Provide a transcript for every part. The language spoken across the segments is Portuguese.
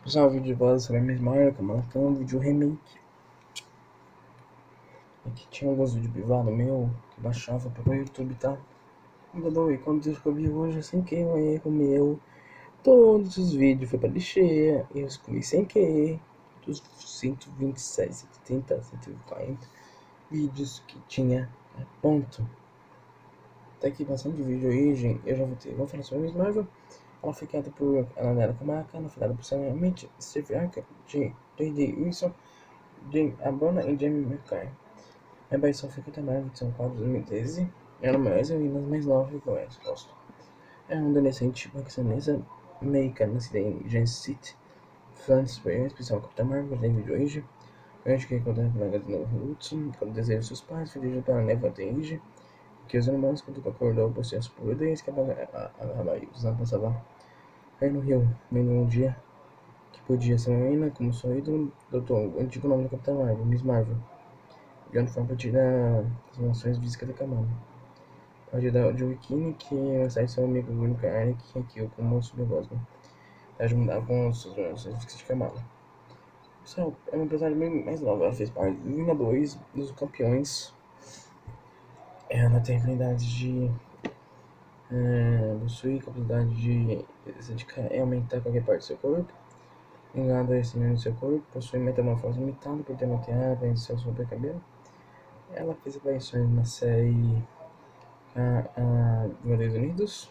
Pessoal, vídeo de voz sobre a mesma marca, marcando vídeo remake. Aqui tinha alguns vídeos privados meu que baixava pelo YouTube, tá? E quando eu descobri hoje, sem querer, um erro meu. Todos os vídeos foi pra lixeira. Eu excluí sem querer dos 127, 130, 140 vídeos que tinha. Ponto. Tá aqui bastante vídeo aí, gente. Eu já vou falar sobre a Miss Marvel. Ela foi criada por Anna Kamaka, ela foi criada por Sam Mitch, Steve Arca, J.D. Wilson, Jim Abona e Jamie McCarthy. A Bryson foi criada Marvel de São Paulo 2013. Era uma das meninas mais novas que eu gosto. É uma adolescente paquistanesa americana, nascida em Kansas City, fã superior especial Capitã Marvel, David Wage. Antes que encontrou com a Gadina Hudson, quando deseja seus pais, foi dirigido pela Neva Age, que os irmãos, quando acordou por seus poderes, que a passava aí no Rio, vendo um dia que podia ser uma menina, como sua ídolo, adotou o antigo nome da Capitã Marvel, Miss Marvel, de onde foi a partir das relações físicas da Kamala. A partir de Wikini, que sai seu amigo Bruno Carne, que requiu como subgosma, para ajudar com as relações físicas de Kamala. Pessoal, é uma personagem bem mais nova, ela fez parte dos Vingadores, dos Campeões. Ela tem a habilidade de possuir capacidade de aumentar qualquer parte do seu corpo. Engado esse no seu corpo, possui metamorfose limitada por ter manteado em seu super cabelo. Ela fez aparições na série Vingadores Unidos,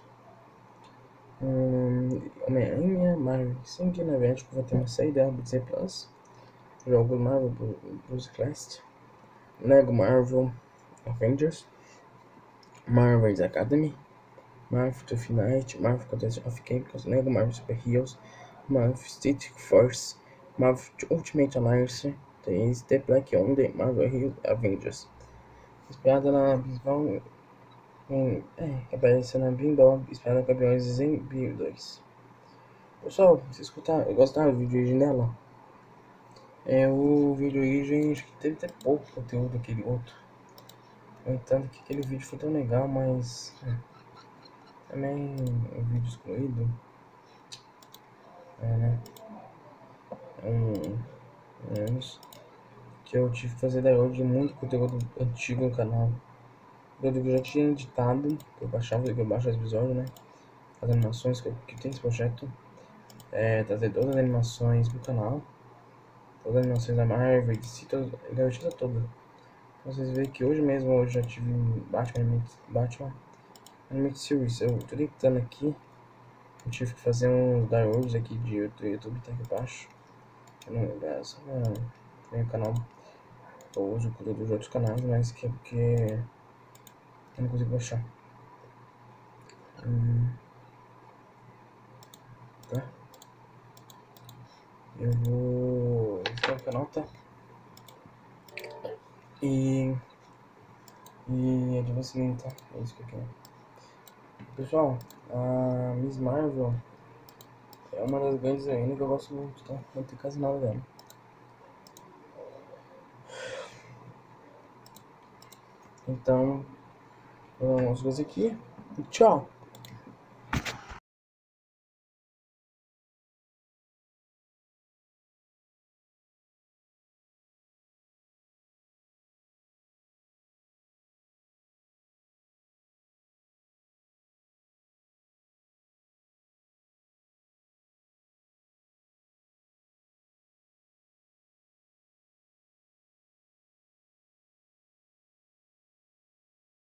Homem-Aranha, Marvel 5, na verdade vai ter uma série da ABC Plus, jogos Marvel Bruce Class, Lego Marvel Avengers, Marvel's Academy, Marvel to Finite, Marvel Contest of Chemicals, Lego Marvel Super Heroes, Marvel Street Force, Marvel Ultimate Alliance 3, The Black Onda, Marvel Heroes Avengers. Inspirada na principal que aparece na Bindol, inspirada Campeões em Bio 2. Pessoal, se escutar, gostaram do vídeo origem dela? O vídeo origem acho que teve até pouco conteúdo daquele outro. No entanto, que aquele vídeo foi tão legal, mas também o vídeo excluído. Né? Anos que eu tive que fazer download de muito conteúdo antigo no canal. Conteúdo que eu já tinha editado, que eu baixava, que eu baixo as episódios, né? As animações que tem esse projeto. Trazer todas as animações pro canal. Todas as animações da Marvel, DC, garantida toda. Então vocês veem que hoje mesmo eu já tive Batman Animated Series. Eu tô editando aqui. Eu tive que fazer uns downloads aqui do YouTube, tá aqui embaixo. Eu não, só no canal. Eu uso o conteúdo de outros canais, mas que é porque eu não consigo baixar. Tá? Eu vou editar o canal, tá? E adivinha o seguinte, tá? É isso que eu quero. Pessoal, a Miss Marvel é uma das grandes heroínas que eu gosto muito, tá? Não tem quase nada dela. Então, vamos fazer aqui. Tchau!